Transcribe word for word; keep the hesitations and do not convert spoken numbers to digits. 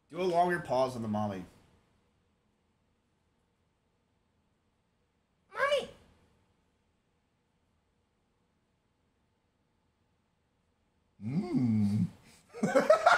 Do a longer pause on the mommy. Mommy! Mmm.